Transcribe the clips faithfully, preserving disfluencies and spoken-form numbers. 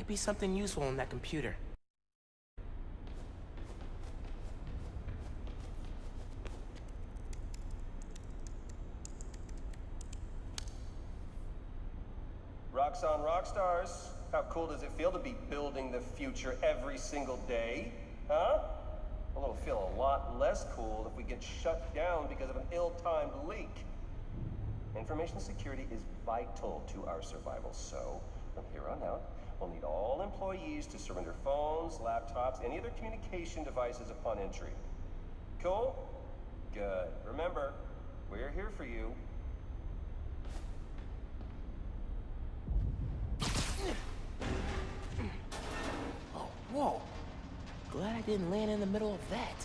Might be something useful on that computer. Roxxon Rockstars, how cool does it feel to be building the future every single day? Huh? Well, it'll feel a lot less cool if we get shut down because of an ill-timed leak. Information security is vital to our survival, so from here on out, we'll need all employees to surrender phones, laptops, any other communication devices upon entry. Cool? Good. Remember, we're here for you. Oh, whoa. Glad I didn't land in the middle of that.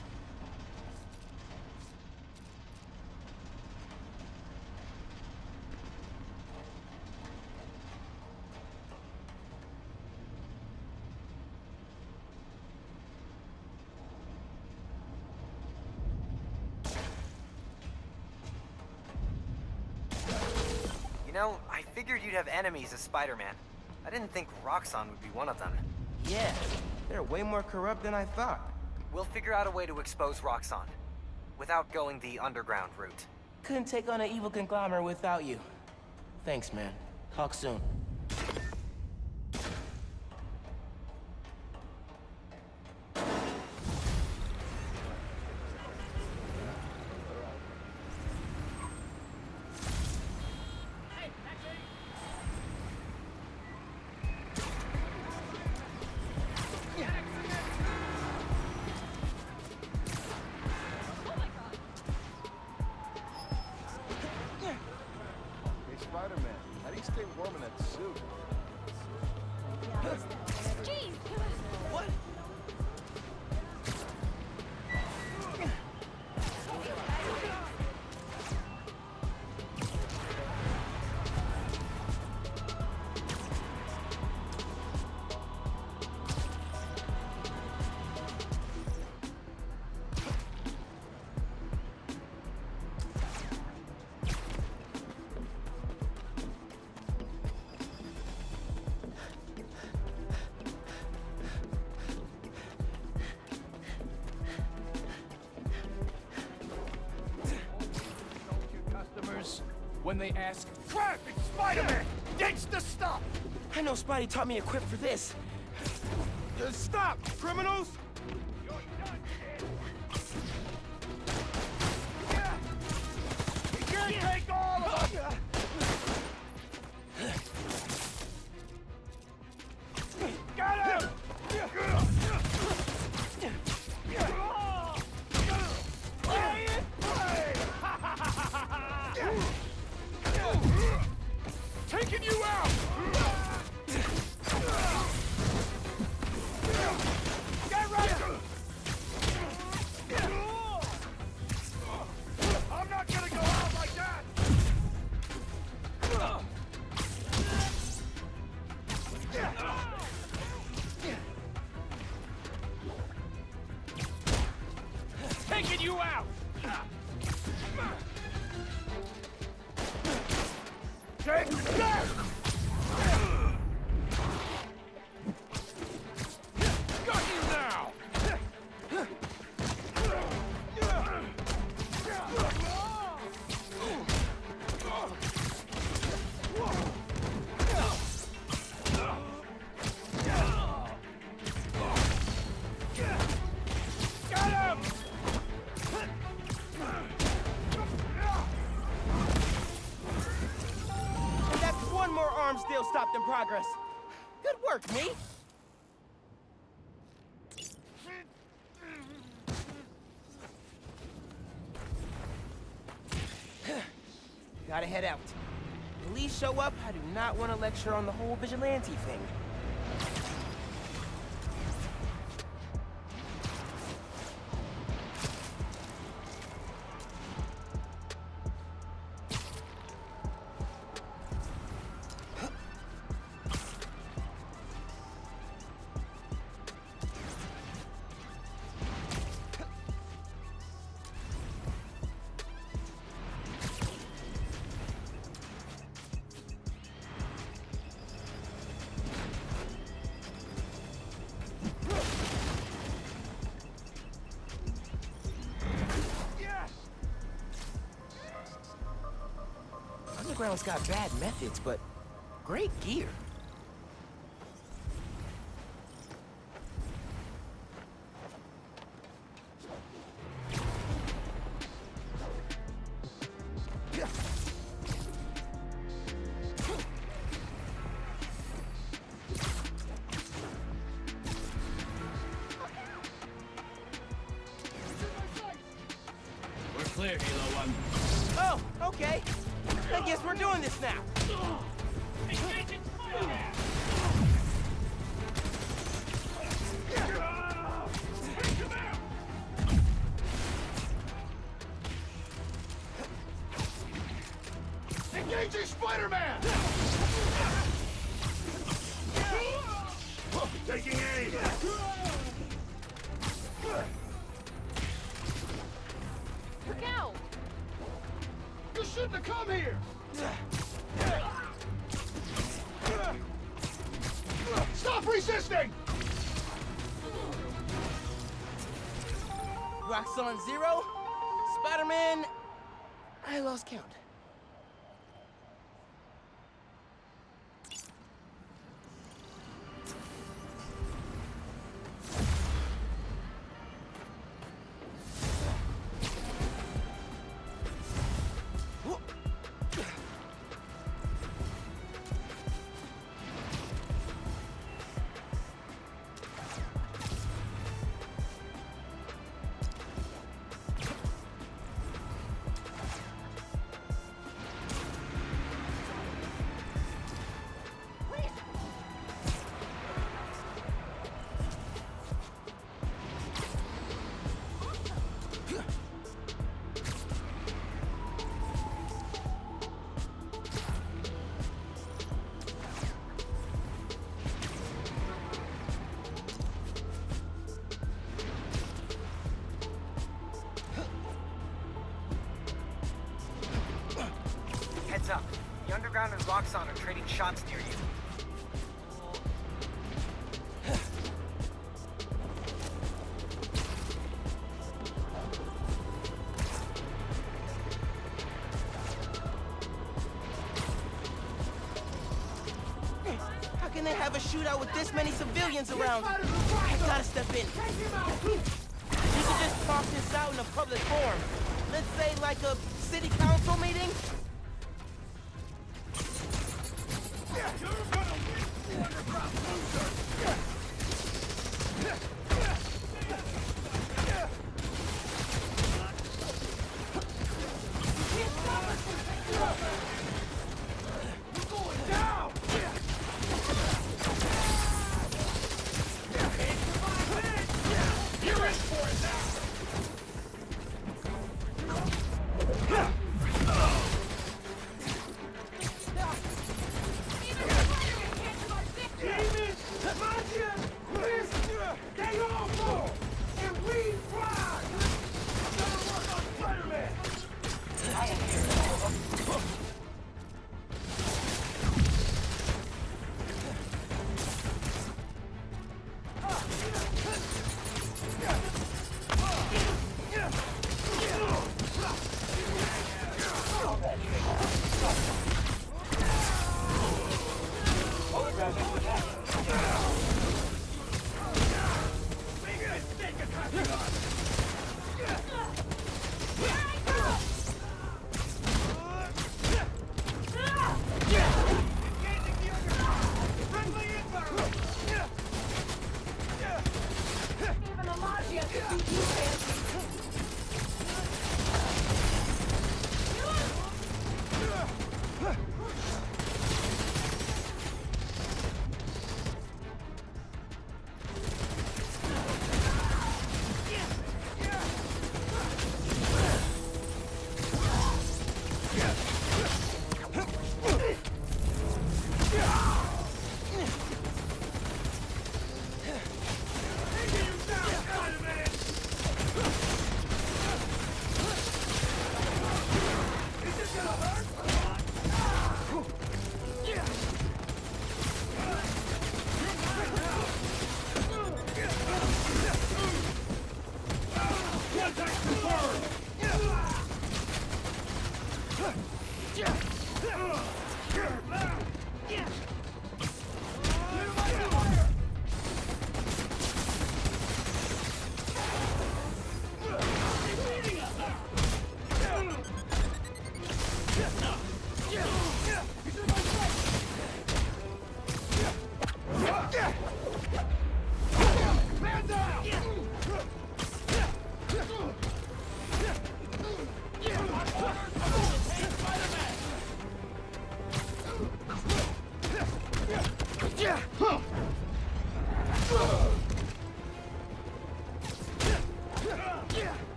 You know, I figured you'd have enemies as Spider-Man. I didn't think Roxxon would be one of them. Yeah, they're way more corrupt than I thought. We'll figure out a way to expose Roxxon, without going the underground route. Couldn't take on an evil conglomerate without you. Thanks, man. Talk soon. Spider-Man, how do you stay warm in that suit? Jeez! What? When they ask, crap, it's Spider-Man! Gangsta stuff! I know Spidey taught me equipped for this. Uh, stop, criminals! You're done, kid. You can't take all of us! Got him! Taking you out! Get ready! I'm not gonna go out like that! Taking you out! Take that! Got you now! Got him! One more arms deal stopped in progress. Good work, me. Gotta head out. Police show up, I do not want to lecture on the whole vigilante thing. underground's got bad methods, but great gear. We're clear, Hilo One. Oh, okay. I guess we're doing this now. Engaging Spider-Man! Engaging Spider-Man! Taking aim! Look out! You shouldn't have come here! Stop resisting! Roxxon zero, Spider-Man... I lost count. Heads up. The Underground and Roxxon are trading shots near you. How can they have a shootout with this many civilians around? I gotta step in. You could just talk this out in a public forum. Let's say like a city council meeting?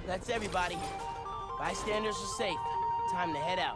That's everybody. Bystanders are safe. Time to head out.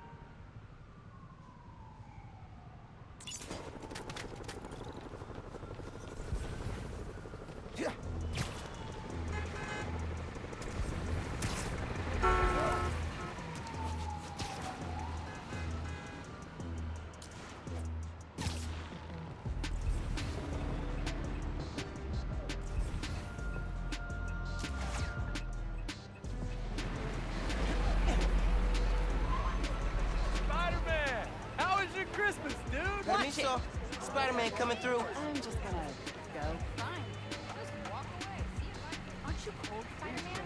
Christmas, dude! Let me saw Spider-Man coming through. I'm just gonna go. Fine. Just walk away. See if I... Aren't you cold, Spider-Man?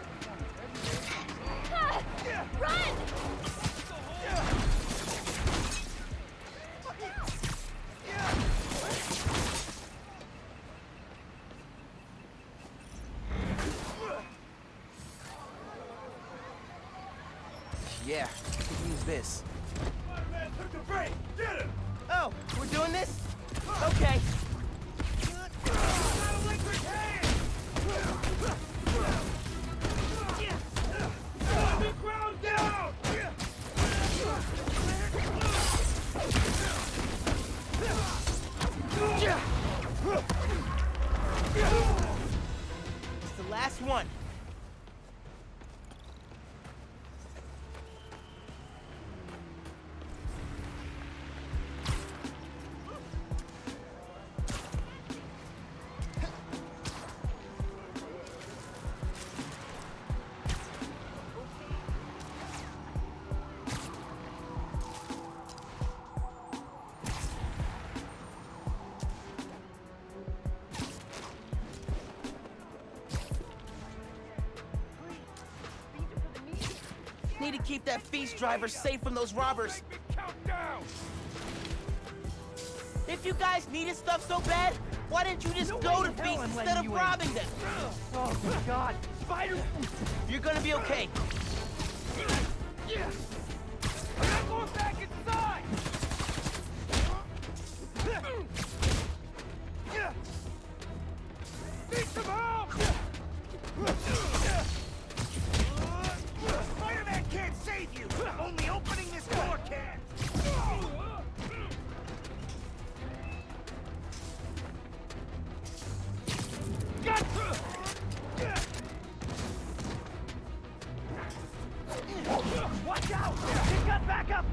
Ah! Run! Yeah, I could use this. Spider-Man took the bait! Get him! Oh, we're doing this? Okay. Got electric hand! Put the ground down! It's the last one. Need to keep that feast driver safe from those robbers. Make me count down! If you guys needed stuff so bad, why didn't you just No go way to in hell feast I'm instead letting of you in. robbing them? Oh my God! Spider! You're gonna be okay. I'm not going back inside! Need some help! Spider-Man can't save you! Only opening this door can! Gotcha! Watch out! He got back up!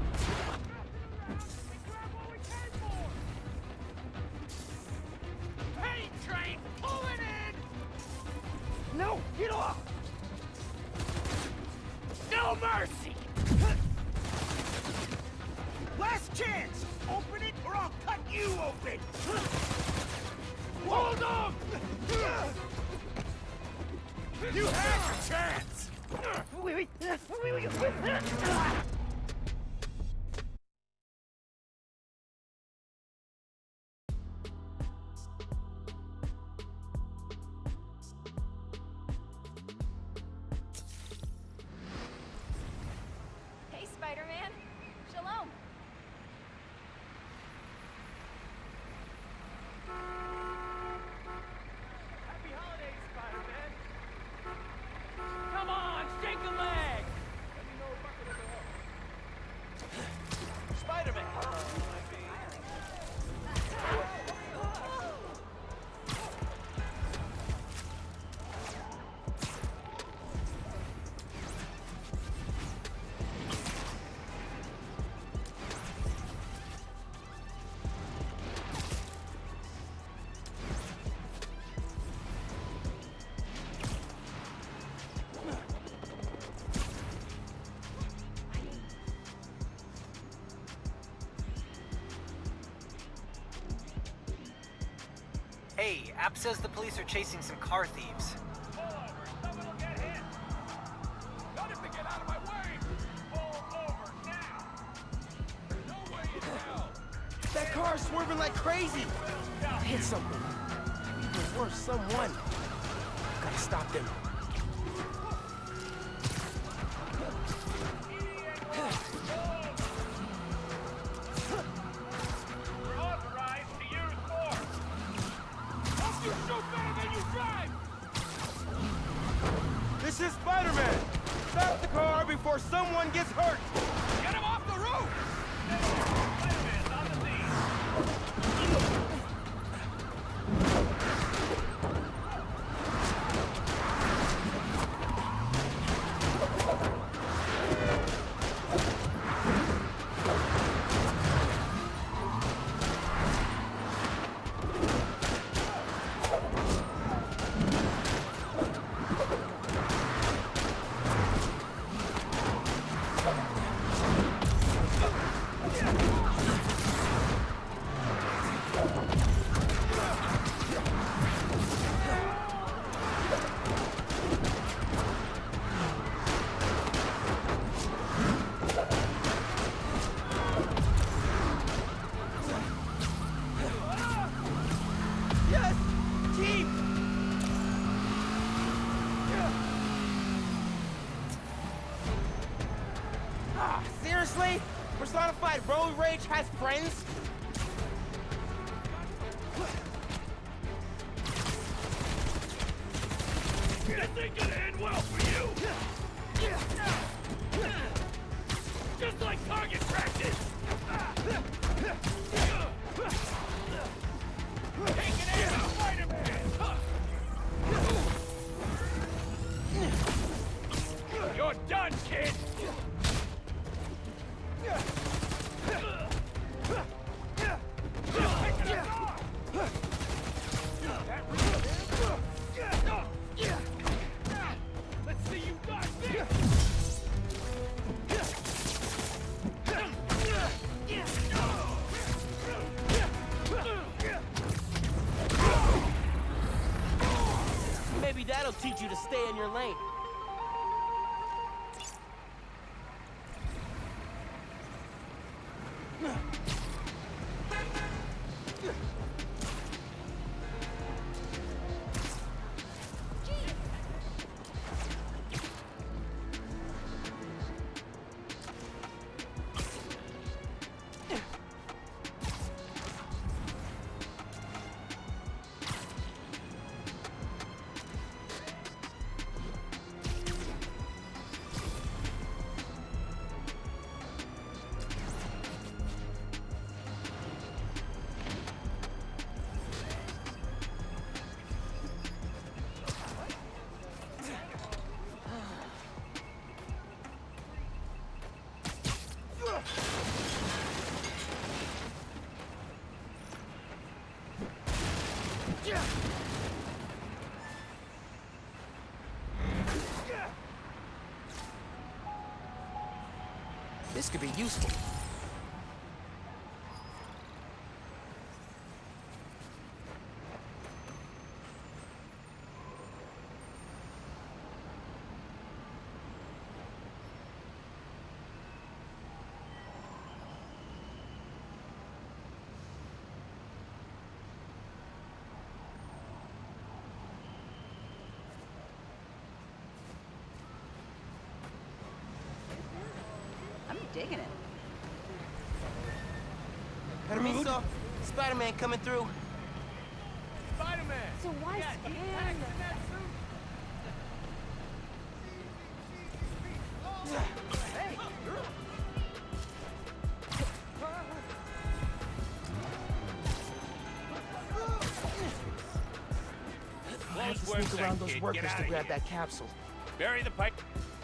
Pain train pulling in! No! Get off! No mercy! Last chance! Open it or I'll cut you open! Hold on! You had your chance! Wait, wait, wait, wait, wait. Hey, Spider-Man. Shalom. Happy holidays, Spider-Man! Come on, shake a leg! Let me know if I can help. Spider-Man! Hey, App says the police are chasing some car thieves. Pull over, someone will get hit! Not if they get out of my way! Pull over now! No way in hell! That car's swerving like crazy. Hit something. Even worse, someone. Gotta stop them. We're authorized to use force! Hope you shoot better than you drive! This is Spider-Man! Stop the car before someone gets hurt! Get him off the roof! Spider-Man's on the scene! Yes! Keep! Ah, seriously? Personified road rage has friends? This ain't gonna end well for you! Just like target practice! Taking aim at Spider-Man! You're done, kid! Let's see you guys there! Maybe that'll teach you to stay in your lane. This could be useful. I'm digging it. Permiso, Spider-Man coming through. Spider-Man! So why Yeah, Spider- he's packed in that suit. Hey, I have to Close work, sneak around then, those kid. workers Get to outta grab here. that capsule. Bury the pipe.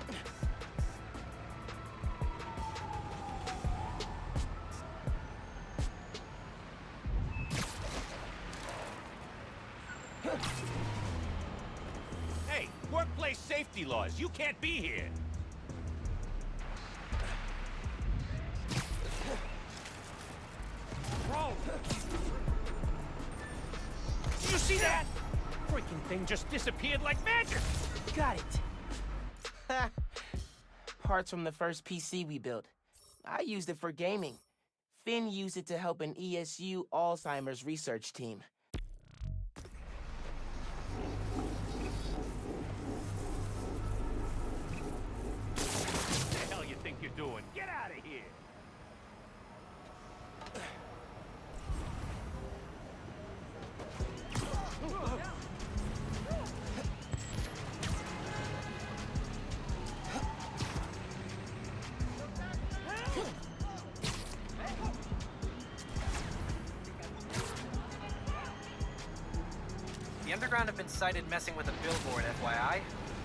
Hey, workplace safety laws. You can't be here. Bro! Did you see that? Freaking thing just disappeared like magic! Got it. Parts from the first P C we built. I used it for gaming. Finn used it to help an E S U Alzheimer's research team. What the hell you think you're doing? Get out of here! underground have been sighted messing with a billboard, F Y I.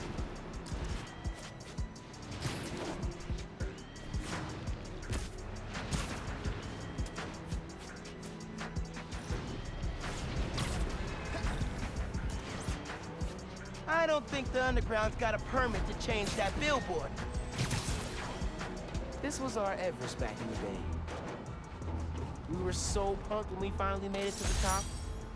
I don't think the Underground's got a permit to change that billboard. This was our Everest back in the day. We were so pumped when we finally made it to the top.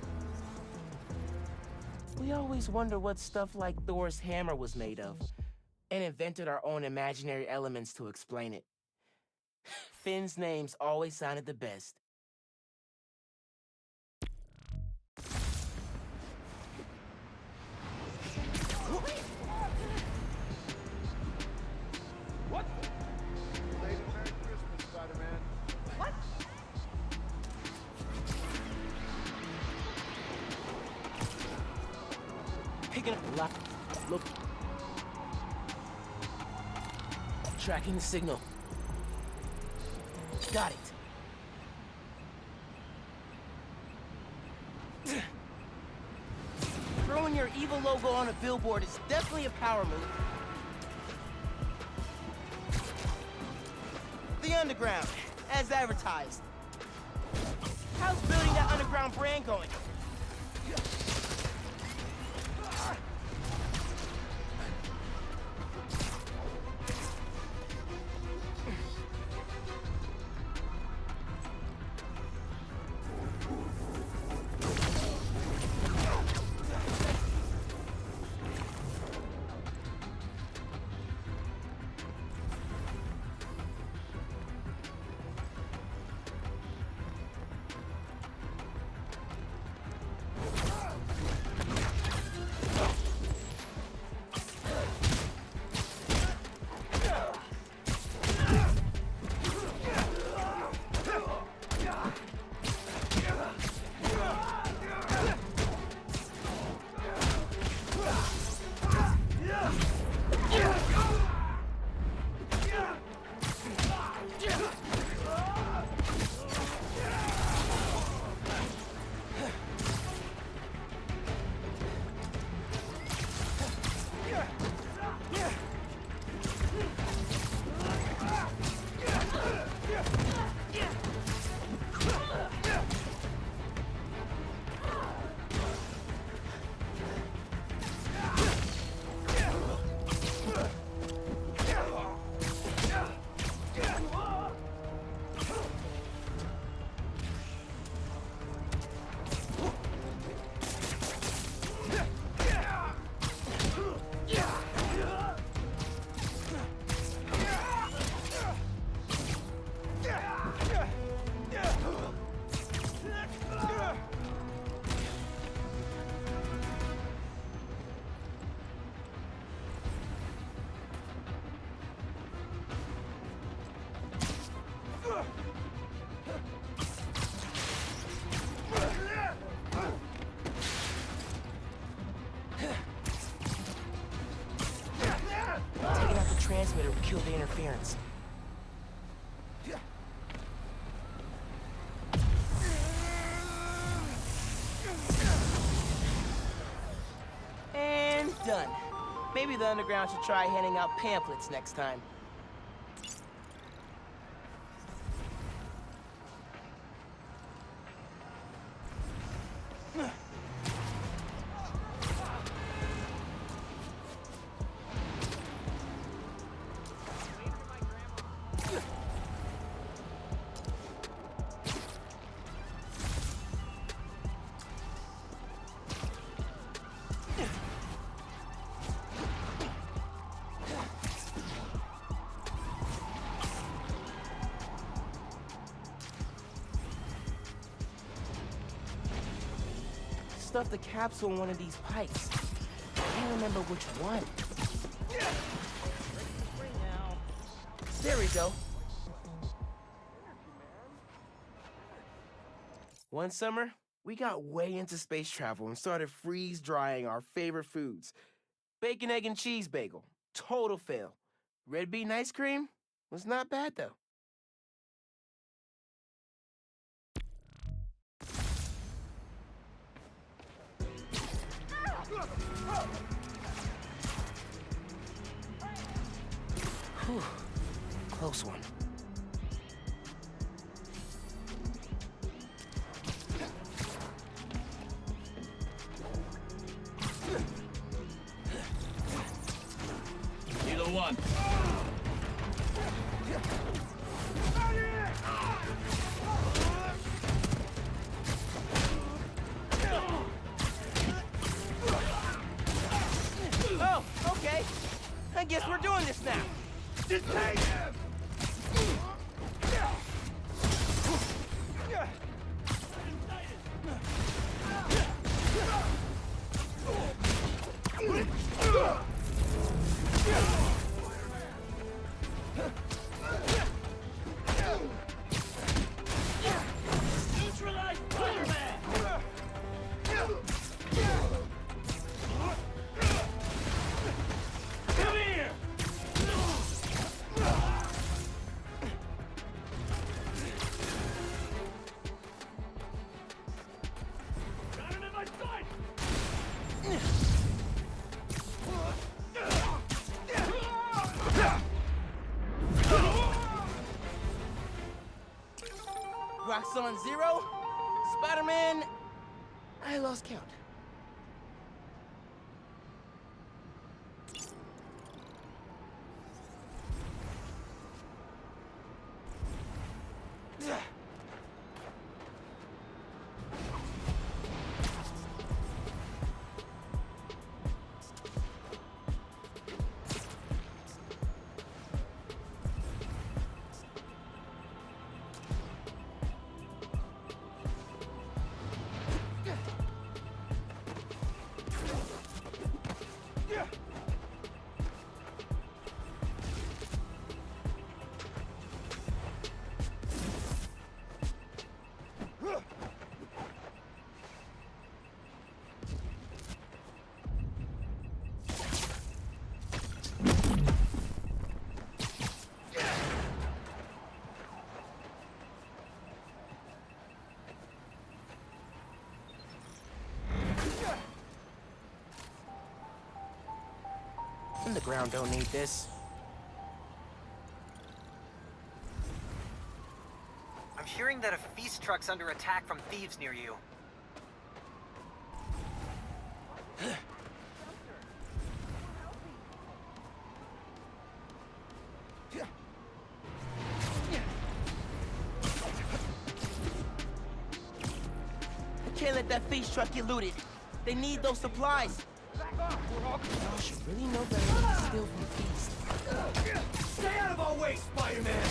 We always wonder what stuff like Thor's hammer was made of, and invented our own imaginary elements to explain it. Finn's names always sounded the best. What? Lady Merry Christmas, Spider-Man. What? Picking up the lock. Look. Tracking the signal. Got it. Throwing your evil logo on a billboard is definitely a power move. The Underground, as advertised. How's building that Underground brand going? Taking out the transmitter will kill the interference. And done. Maybe the Underground should try handing out pamphlets next time. Stuff the capsule in one of these pipes. I can't remember which one. There we go. One summer, we got way into space travel and started freeze-drying our favorite foods. Bacon, egg, and cheese bagel. Total fail. Red bean ice cream was not bad, though. Whew. Close one. Kilo one. Oh, okay. I guess we're doing this now. Detain him! Neutralize Spider-Man! Come here! Got him in my sight! Roxxon zero? Spider-Man... I lost count. The ground don't need this. I'm hearing that a feast truck's under attack from thieves near you. I can't let that feast truck get looted. They need those supplies. Y'all should really know better than to steal from Feast. Stay out of our way, Spider-Man!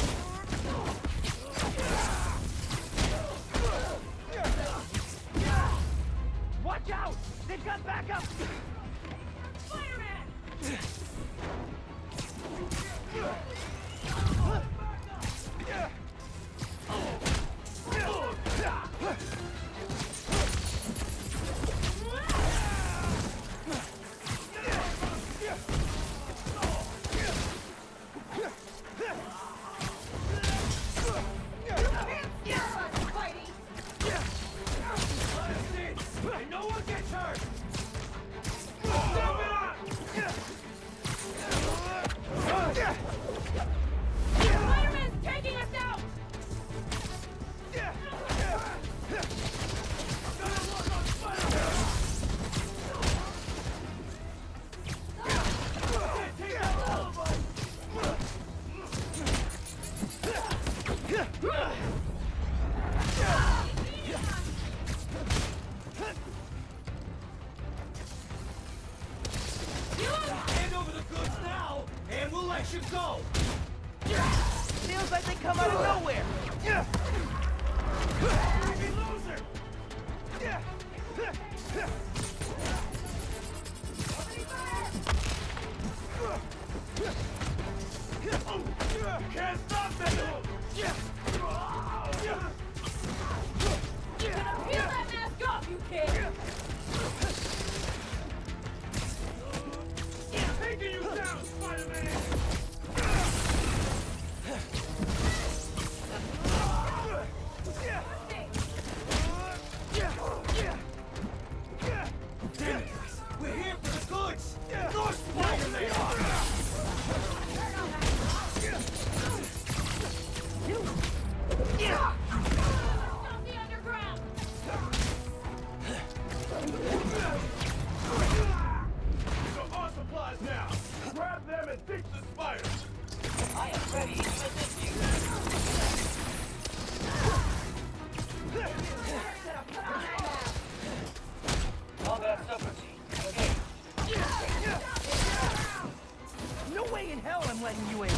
Watch out! They've got backup! Spider-Man! Spider-Man's taking us out! Hand over the goods now, and we'll let you go! Feels like they come out of nowhere. Heavy loser! Can't stop me! You're gonna peel that mask off, you kid! Taking you down, Spider-Man! No way in hell I'm letting you in.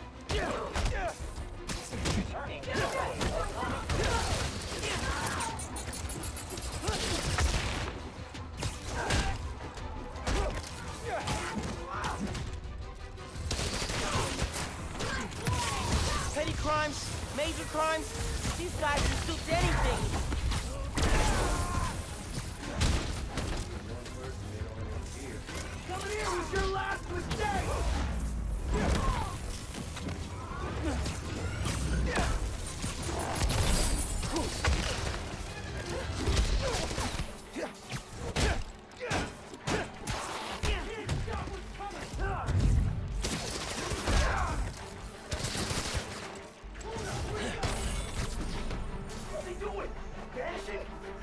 Petty crimes, major crimes, these guys can stoop to anything. Coming here was your last mistake! What are they doing? Vanishing?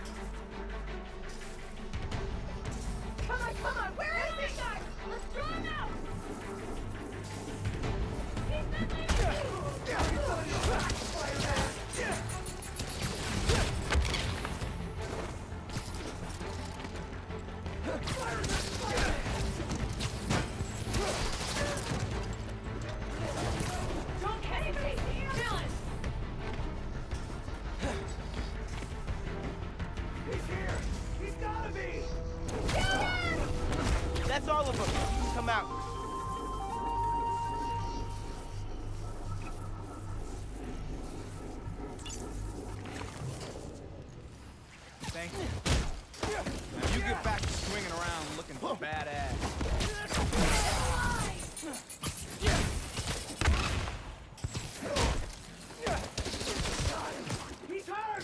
Come on, come on, where is this guy? Let's draw him out! Don't hesitate, Dylan! He's here! He's gotta be! That's all of them. Come out. Thank you. Now you get back to swinging around looking badass. He's hurt!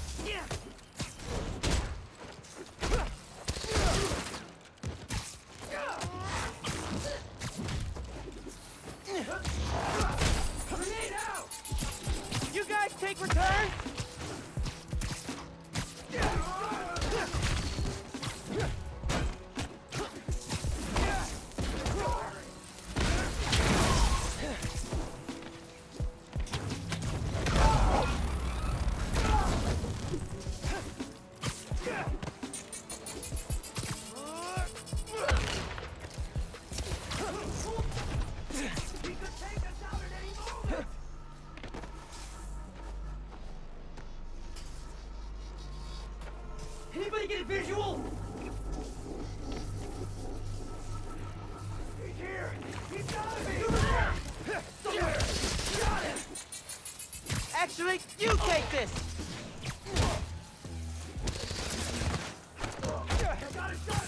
Grenade out! You guys take return? He could take us out at any moment! Anybody get a visual? He's here! He's gotta be! Somewhere! Got him! Actually, you take this. I got a shot!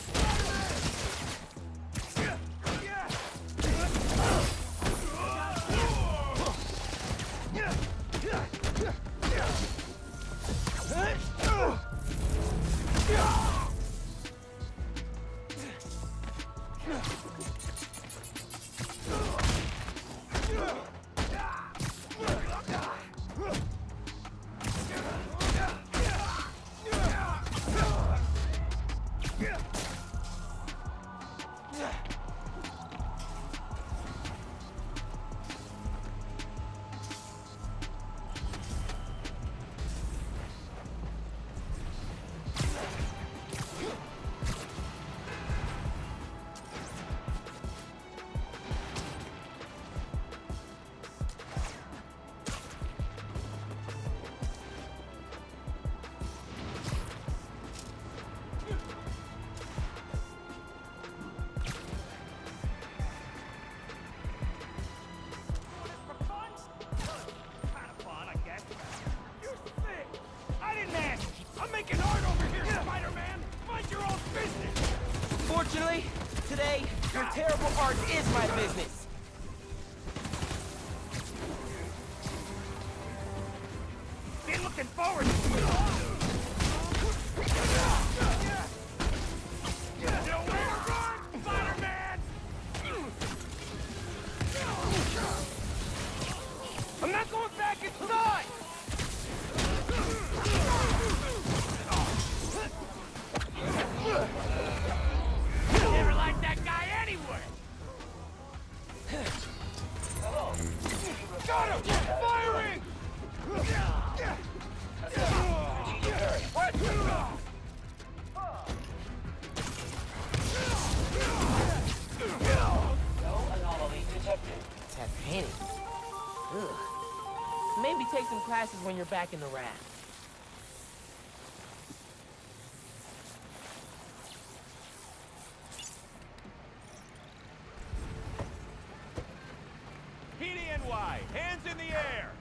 Fortunately, today, your terrible art is my business. Been looking forward to it. Nowhere to run, Spider-Man! I'm not going back inside! Never liked that guy anyway! maybe take some classes when you're back in the raft. P D N Y, hands in the air!